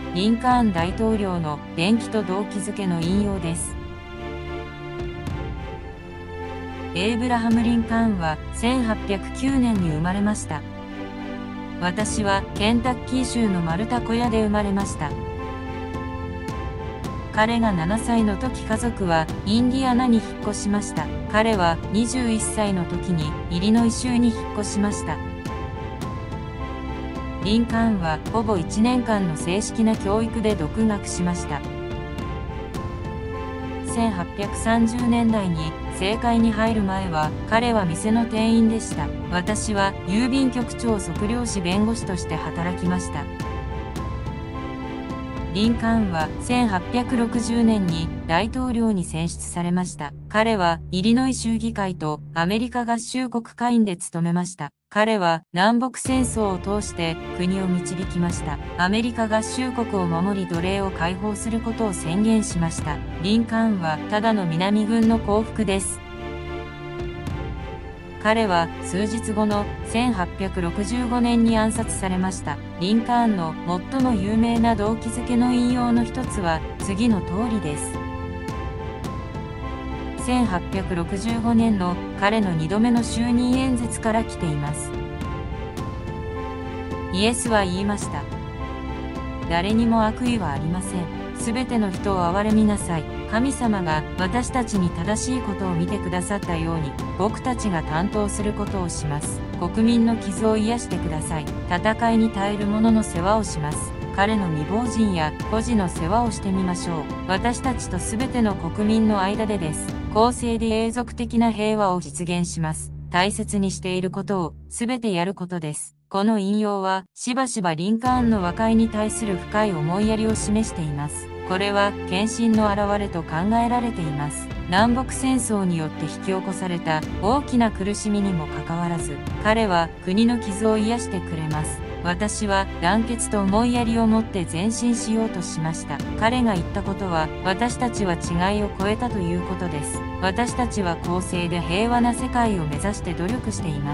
リンカーン大統領の伝記と動機づけの引用です。エイブラハム・リンカーンは1809年に生まれました。私はケンタッキー州のマルタ小屋で生まれました。彼が7歳の時、家族はインディアナに引っ越しました。彼は21歳の時にイリノイ州に引っ越しました。リンカーンはほぼ1年間の正式な教育で独学しました。1830年代に政界に入る前は彼は店の店員でした。私は郵便局長測量士弁護士として働きました。リンカーンは1860年に大統領に選出されました。彼はイリノイ州議会とアメリカ合衆国下院で務めました。彼は南北戦争を通して国を導きました。アメリカ合衆国を守り奴隷を解放することを宣言しました。リンカーンはただの南軍の降伏です。彼は数日後の1865年に暗殺されました。リンカーンの最も有名な動機づけの引用の一つは次の通りです。1865年の彼の2度目の就任演説から来ています。イエスは言いました。誰にも悪意はありません。すべての人を憐れみなさい。神様が私たちに正しいことを見てくださったように、僕たちが担当することをします。国民の傷を癒してください。戦いに耐える者の世話をします。彼の未亡人や孤児の世話をしてみましょう。私たちとすべての国民の間でです。公正で永続的な平和を実現します。大切にしていることをすべてやることです。この引用はしばしばリンカーンの和解に対する深い思いやりを示しています。これは献身の表れと考えられています。南北戦争によって引き起こされた大きな苦しみにもかかわらず、彼は国の傷を癒してくれます。私は団結と思いやりを持って前進しようとしました。彼が言ったことは、私たちは違いを超えたということです。私たちは公正で平和な世界を目指して努力しています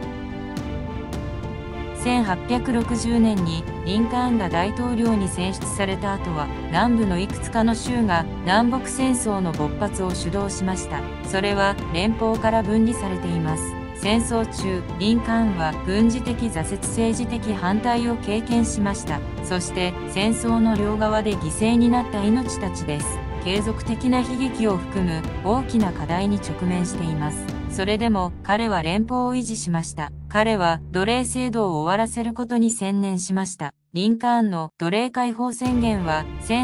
。1860年にリンカーンが大統領に選出された後は、南部のいくつかの州が南北戦争の勃発を主導しました。それは連邦から分離されています。戦争中、リンカーンは軍事的挫折、政治的反対を経験しました。そして戦争の両側で犠牲になった命たちです。継続的な悲劇を含む大きな課題に直面しています。それでも彼は連邦を維持しました。彼は奴隷制度を終わらせることに専念しました。リンカーンの奴隷解放宣言は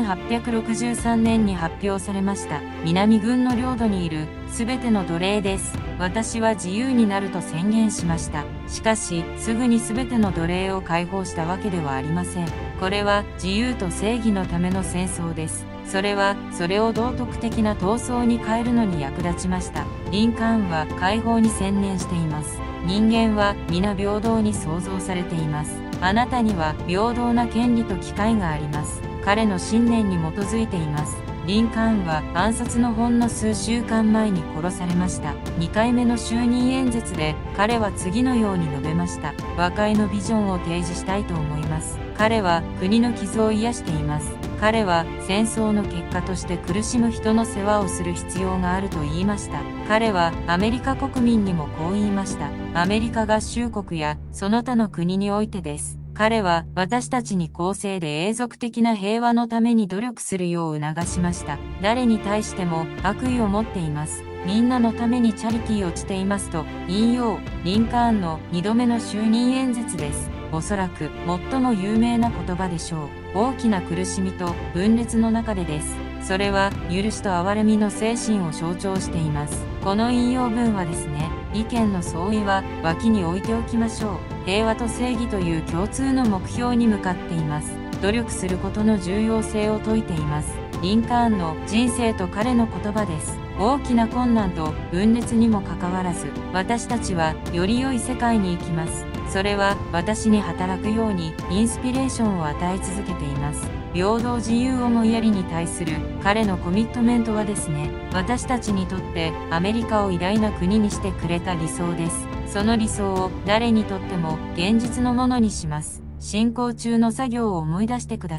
1863年に発表されました。南軍の領土にいるすべての奴隷です。私は自由になると宣言しました。しかし、すぐにすべての奴隷を解放したわけではありません。これは自由と正義のための戦争です。それは、それを道徳的な闘争に変えるのに役立ちました。リンカーンは解放に専念しています。人間は皆平等に創造されています。あなたには平等な権利と機会があります。彼の信念に基づいています。リンカーンは暗殺のほんの数週間前に殺されました。2回目の就任演説で彼は次のように述べました。和解のビジョンを提示したいと思います。彼は国の傷を癒しています。彼は戦争の結果として苦しむ人の世話をする必要があると言いました。彼はアメリカ国民にもこう言いました。アメリカ合衆国やその他の国においてです。彼は私たちに公正で永続的な平和のために努力するよう促しました。誰に対しても悪意を持っています。みんなのためにチャリティーをしていますと引用。リンカーンの2度目の就任演説です。おそらく最も有名な言葉でしょう。大きな苦しみと分裂の中でです。それは許しと憐れみの精神を象徴しています。この引用文はですね、意見の相違は脇に置いておきましょう。平和と正義という共通の目標に向かっています。努力することの重要性を説いています。リンカーンの人生と彼の言葉です。大きな困難と分裂にもかかわらず、私たちはより良い世界に行きます。それは私に働くようにインスピレーションを与え続けています。平等自由思いやりに対する彼のコミットメントはですね、私たちにとってアメリカを偉大な国にしてくれた理想です。その理想を誰にとっても現実のものにします。進行中の作業を思い出してください。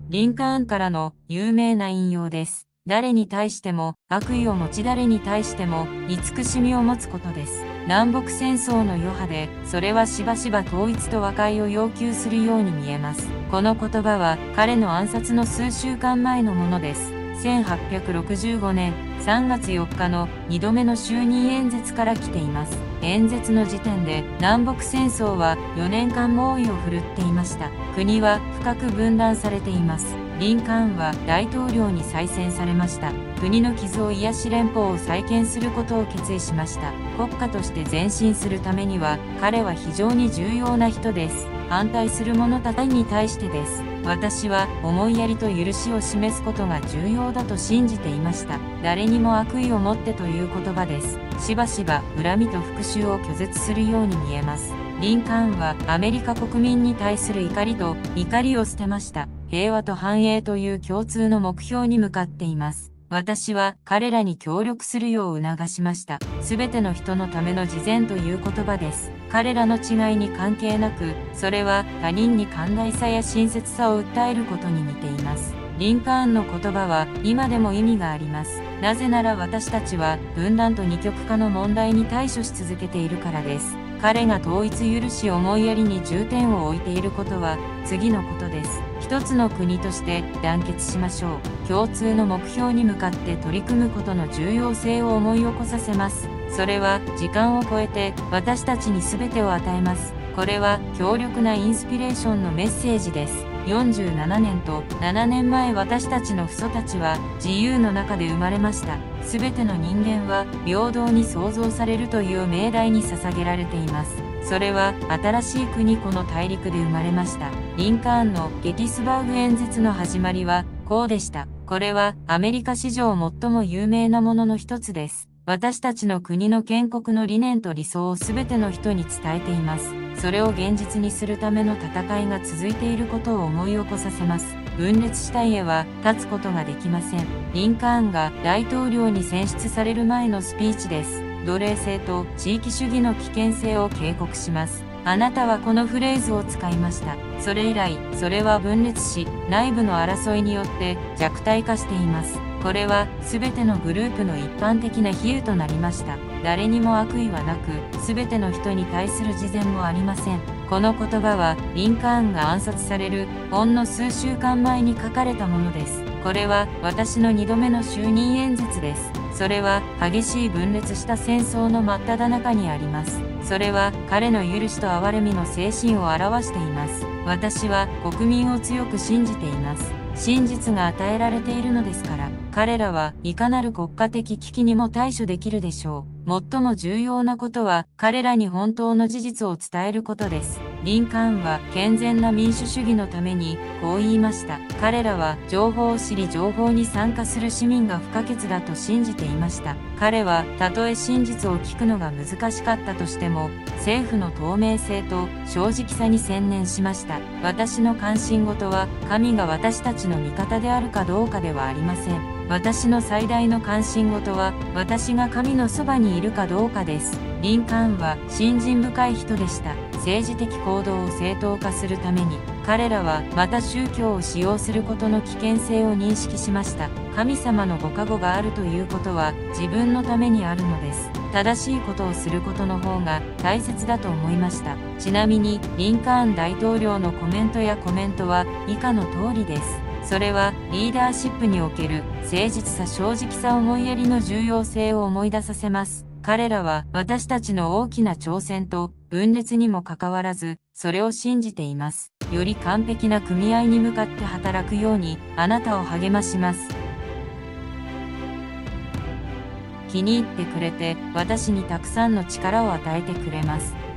リンカーンからの有名な引用です。誰に対しても悪意を持ち誰に対しても慈しみを持つことです。南北戦争の余波で、それはしばしば統一と和解を要求するように見えます。この言葉は彼の暗殺の数週間前のものです。1865年3月4日の2度目の就任演説から来ています。演説の時点で南北戦争は4年間猛威を振るっていました。国は深く分断されています。リンカーンは大統領に再選されました。国の傷を癒し連邦を再建することを決意しました。国家として前進するためには彼は非常に重要な人です。反対する者たちに対してです。私は思いやりと許しを示すことが重要だと信じていました。誰にも悪意を持ってという言葉です。しばしば恨みと復讐を拒絶するように見えます。リンカーンはアメリカ国民に対する怒りを捨てました。平和と繁栄という共通の目標に向かっています。私は彼らに協力するよう促しました。すべての人のための慈善という言葉です。彼らの違いに関係なく、それは他人に寛大さや親切さを訴えることに似ています。リンカーンの言葉は今でも意味があります。なぜなら私たちは分断と二極化の問題に対処し続けているからです。彼が統一許し思いやりに重点を置いていることは次のことです。一つの国として団結しましょう。共通の目標に向かって取り組むことの重要性を思い起こさせます。それは時間を超えて私たちに全てを与えます。これは強力なインスピレーションのメッセージです。47年と7年前私たちの父祖たちは自由の中で生まれました。すべての人間は平等に創造されるという命題に捧げられています。それは新しい国この大陸で生まれました。リンカーンのゲティスバーグ演説の始まりはこうでした。これはアメリカ史上最も有名なものの一つです。私たちの国の建国の理念と理想をすべての人に伝えています。それを現実にするための戦いが続いていることを思い起こさせます。分裂した家は立つことができません。リンカーンが大統領に選出される前のスピーチです。奴隷制と地域主義の危険性を警告します。あなたはこのフレーズを使いました。それ以来、それは分裂し、内部の争いによって弱体化しています。これは全てのグループの一般的な比喩となりました。誰にも悪意はなく、全ての人に対する慈善もありません。この言葉は、リンカーンが暗殺されるほんの数週間前に書かれたものです。これは私の2度目の就任演説です。それは激しい分裂した戦争の真っ只中にあります。それは彼の許しと憐れみの精神を表しています。私は国民を強く信じています。真実が与えられているのですから、彼らはいかなる国家的危機にも対処できるでしょう。最も重要なことは彼らに本当の事実を伝えることです。リンカーンは健全な民主主義のためにこう言いました。彼らは情報を知り情報に参加する市民が不可欠だと信じていました。彼はたとえ真実を聞くのが難しかったとしても、政府の透明性と正直さに専念しました。私の関心事は神が私たちの味方であるかどうかではありません。私の最大の関心事は私が神のそばにいるかどうかです。リンカーンは信心深い人でした。政治的行動を正当化するために、彼らはまた宗教を使用することの危険性を認識しました。神様のご加護があるということは自分のためにあるのです。正しいことをすることの方が大切だと思いました。ちなみに、リンカーン大統領のコメントは以下の通りです。それはリーダーシップにおける誠実さ正直さ思いやりの重要性を思い出させます。彼らは私たちの大きな挑戦と分裂にもかかわらず、それを信じています。より完璧な組合に向かって働くようにあなたを励まします。気に入ってくれて私にたくさんの力を与えてくれます。